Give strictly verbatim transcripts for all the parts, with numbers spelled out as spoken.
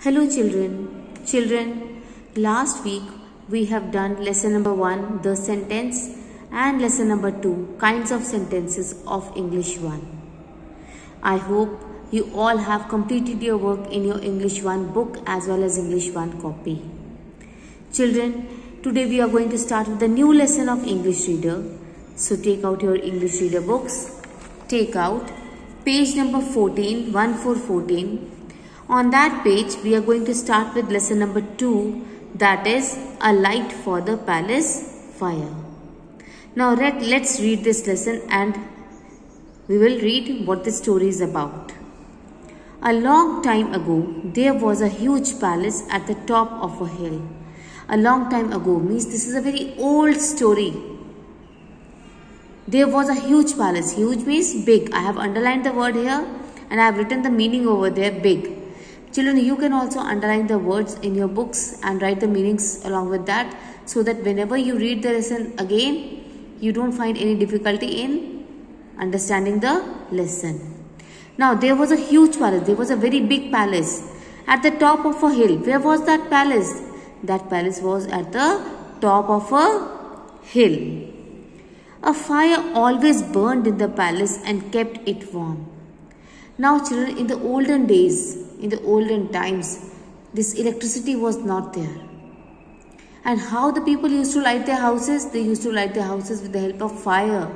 Hello children. Children, last week we have done lesson number one, the sentence, and lesson number two, kinds of sentences of English one. I hope you all have completed your work in your English one book as well as English one copy. Children, today we are going to start with the new lesson of English reader. So take out your English reader books. Take out page number fourteen, one four fourteen. On that page, we are going to start with lesson number two, that is a light for the palace fire. Now let, let's read this lesson and we will read what the story is about. A long time ago, there was a huge palace at the top of a hill. A long time ago means this is a very old story. There was a huge palace. Huge means big. I have underlined the word here and I have written the meaning over there, big. Children, you can also underline the words in your books and write the meanings along with that, so that whenever you read the lesson again, you don't find any difficulty in understanding the lesson. Now, there was a huge palace. There was a very big palace at the top of a hill. Where was that palace? That palace was at the top of a hill. A fire always burned in the palace and kept it warm. Now, children, in the olden days, in the olden times, this electricity was not there. And how the people used to light their houses? They used to light their houses with the help of fire.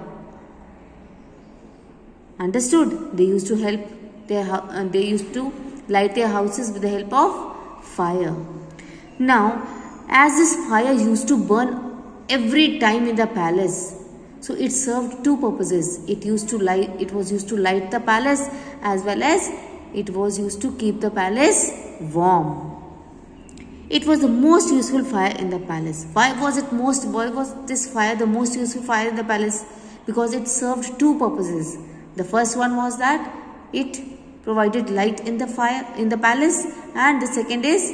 Understood? They used to help their uh, they used to light their houses with the help of fire. Now, as this fire used to burn every time in the palace, so it served two purposes. It used to light. It was used to light the palace, as well as it was used to keep the palace warm. It was the most useful fire in the palace. Why was it most? Why was this fire the most useful fire in the palace? Because it served two purposes. The first one was that it provided light in the fire in the palace, and the second is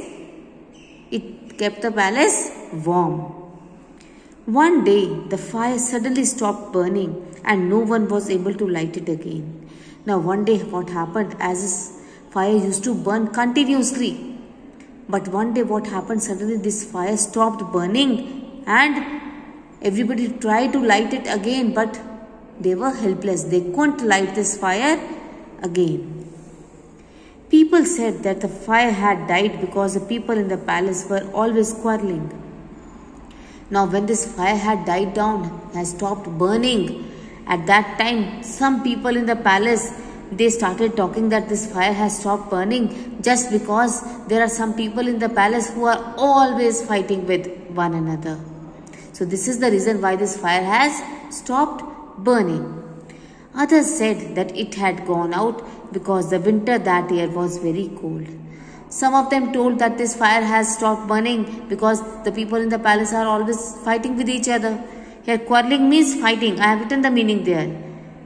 it kept the palace warm. One day, the fire suddenly stopped burning and no one was able to light it again. Now, one day what happened, as this fire used to burn continuously. But one day what happened, suddenly this fire stopped burning and everybody tried to light it again, but they were helpless. They couldn't light this fire again. People said that the fire had died because the people in the palace were always quarreling. Now, when this fire had died down, had stopped burning, at that time, some people in the palace, they started talking that this fire has stopped burning just because there are some people in the palace who are always fighting with one another. So, this is the reason why this fire has stopped burning. Others said that it had gone out because the winter that year was very cold. Some of them told that this fire has stopped burning because the people in the palace are always fighting with each other. Here, quarreling means fighting. I have written the meaning there.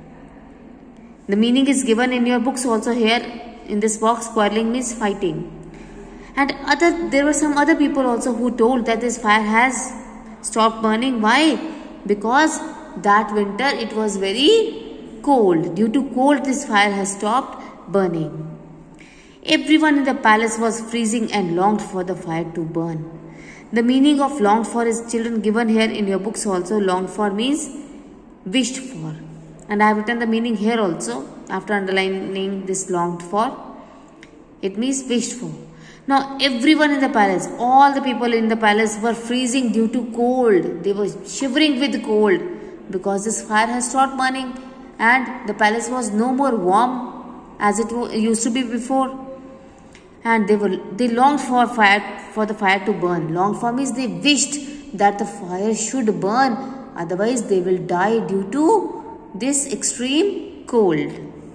The meaning is given in your books also here in this box. Quarreling means fighting. And other, there were some other people also who told that this fire has stopped burning. Why? Because that winter it was very cold. Due to cold, this fire has stopped burning. Everyone in the palace was freezing and longed for the fire to burn. The meaning of longed for is, children, given here in your books also. Longed for means wished for. And I have written the meaning here also after underlining this longed for. It means wished for. Now, everyone in the palace, all the people in the palace were freezing due to cold. They were shivering with cold because this fire has stopped burning and the palace was no more warm as it used to be before. And they were they longed for fire for the fire to burn. Longed for means they wished that the fire should burn, otherwise they will die due to this extreme cold.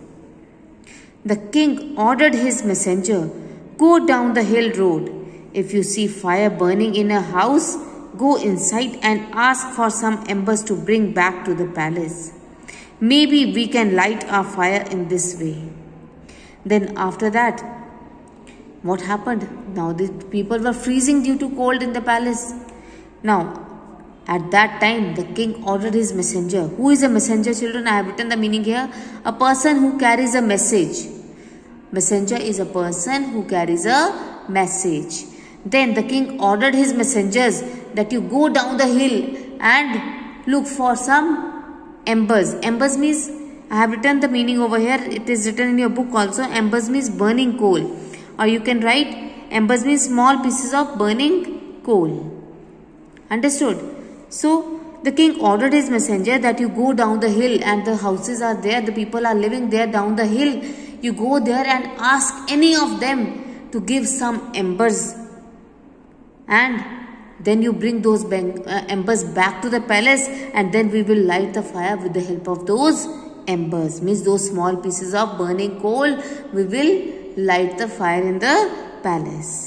The king ordered his messenger, "Go down the hill road. If you see fire burning in a house, go inside and ask for some embers to bring back to the palace. Maybe we can light our fire in this way." Then after that, what happened? Now the people were freezing due to cold in the palace. Now, at that time, the king ordered his messenger. Who is a messenger, children? I have written the meaning here. A person who carries a message. Messenger is a person who carries a message. Then the king ordered his messengers that you go down the hill and look for some embers. Embers means, I have written the meaning over here. It is written in your book also. Embers means burning coal. Or you can write embers means small pieces of burning coal. Understood? So the king ordered his messenger that you go down the hill, and the houses are there. The people are living there down the hill. You go there and ask any of them to give some embers. And then you bring those uh, embers back to the palace, and then we will light the fire with the help of those embers. Means those small pieces of burning coal, we will light the fire in the palace.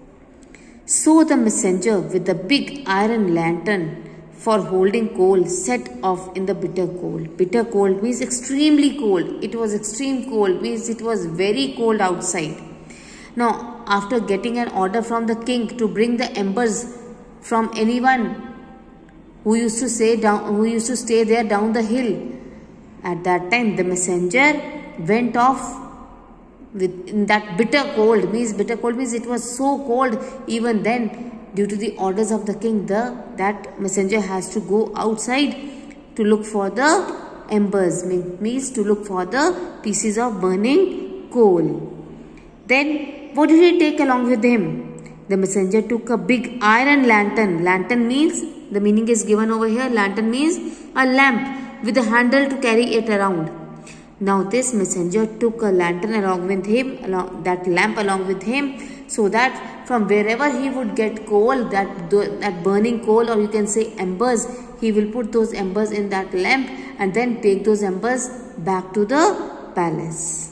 So the messenger with the big iron lantern for holding coal set off in the bitter cold. Bitter cold means extremely cold. It was extreme cold, means it was very cold outside. Now, after getting an order from the king to bring the embers from anyone who used to stay down, who used to stay there down the hill, at that time the messenger went off with in that bitter cold. Means bitter cold means it was so cold. Even then, due to the orders of the king, the that messenger has to go outside to look for the embers. Means to look for the pieces of burning coal. Then what did he take along with him? The messenger took a big iron lantern. Lantern means, the meaning is given over here. Lantern means a lamp with a handle to carry it around. Now this messenger took a lantern along with him, along, that lamp along with him, so that from wherever he would get coal, that, that burning coal, or you can say embers, he will put those embers in that lamp and then take those embers back to the palace.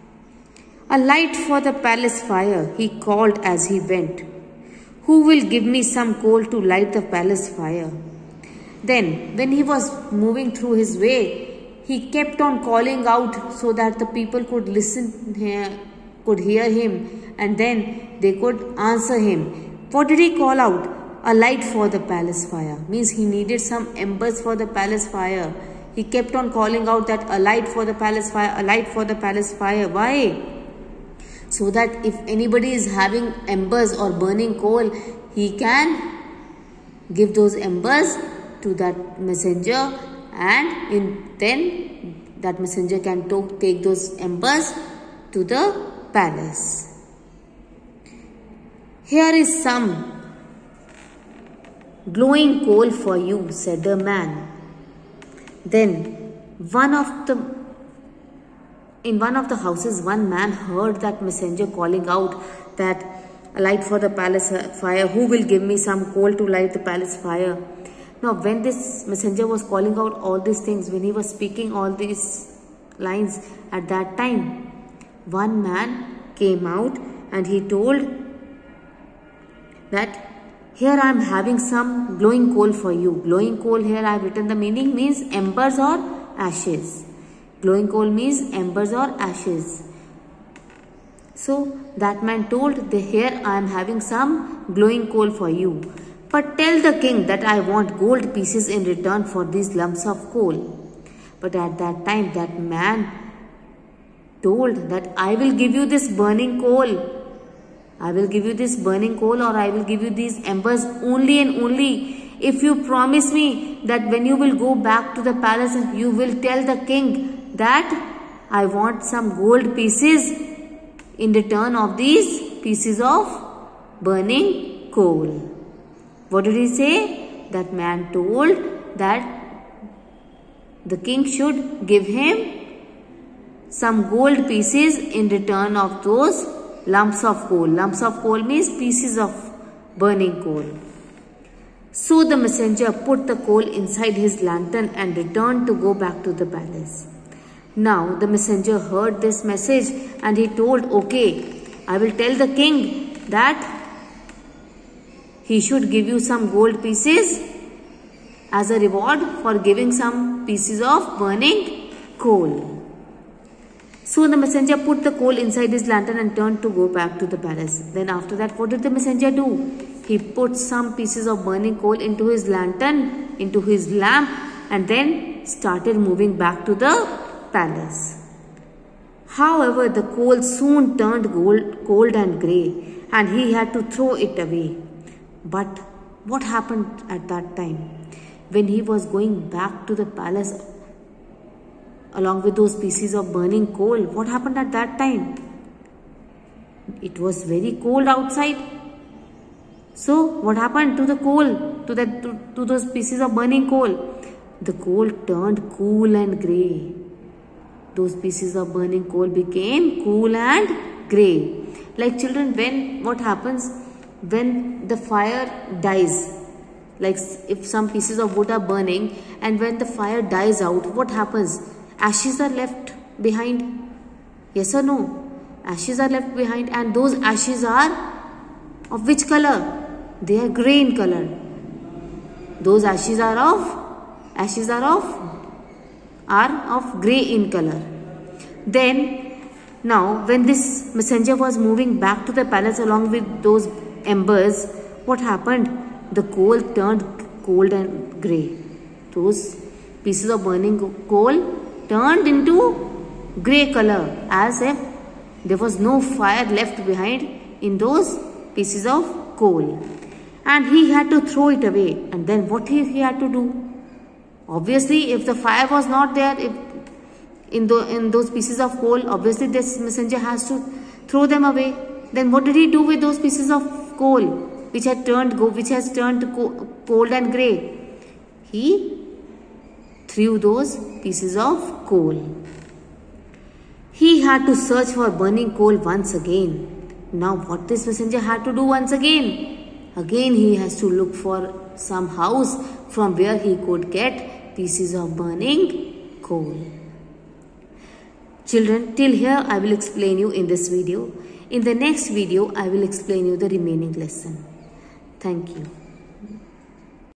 A light for the palace fire, he called as he went. Who will give me some coal to light the palace fire? Then, when he was moving through his way, he kept on calling out so that the people could listen, could hear him, and then they could answer him. What did he call out? A light for the palace fire. Means he needed some embers for the palace fire. He kept on calling out that a light for the palace fire, a light for the palace fire. Why? So that if anybody is having embers or burning coal, he can give those embers to that messenger, and in, then that messenger can to, take those embers to the palace. Here is some glowing coal for you, said the man. Then one of the in one of the houses, one man heard that messenger calling out that a light for the palace fire. Who will give me some coal to light the palace fire? Now, when this messenger was calling out all these things, when he was speaking all these lines, at that time, one man came out and he told that here I am having some glowing coal for you. Glowing coal, here I have written the meaning, means embers or ashes. Glowing coal means embers or ashes. So that man told, here I am having some glowing coal for you. But tell the king that I want gold pieces in return for these lumps of coal. But at that time that man told that I will give you this burning coal. I will give you this burning coal, or I will give you these embers only and only if you promise me that when you will go back to the palace, you will tell the king that I want some gold pieces in return of these pieces of burning coal. What did he say? That man told that the king should give him some gold pieces in return of those lumps of coal. Lumps of coal means pieces of burning coal. So the messenger put the coal inside his lantern and returned to go back to the palace. Now the messenger heard this message and he told, okay, I will tell the king that he should give you some gold pieces as a reward for giving some pieces of burning coal. So the messenger put the coal inside his lantern and turned to go back to the palace. Then after that, what did the messenger do? He put some pieces of burning coal into his lantern, into his lamp, and then started moving back to the palace. However, the coal soon turned cold, cold and grey, and he had to throw it away. But what happened at that time? When he was going back to the palace along with those pieces of burning coal, what happened at that time? It was very cold outside. So what happened to the coal, to, that, to, to those pieces of burning coal? The coal turned cool and grey. Those pieces of burning coal became cool and grey. Like children, when, what happens when the fire dies? Like if some pieces of wood are burning and when the fire dies out, what happens? Ashes are left behind. Yes or no? Ashes are left behind, and those ashes are of which color? They are grey in color. Those ashes are of ashes are of are of grey in color. Then now when this messenger was moving back to the palace along with those embers, what happened? The coal turned cold and grey. Those pieces of burning coal turned into grey color, as if there was no fire left behind in those pieces of coal. And he had to throw it away. And then what he, he had to do? Obviously, if the fire was not there, if in, the, in those pieces of coal, obviously this messenger has to throw them away. Then what did he do with those pieces of coal, which had turned go, which has turned co cold and grey? He threw those pieces of coal. He had to search for burning coal once again. Now what this messenger had to do once again? Again he has to look for some house from where he could get pieces of burning coal. Children, till here I will explain you in this video. In the next video, I will explain you the remaining lesson. Thank you.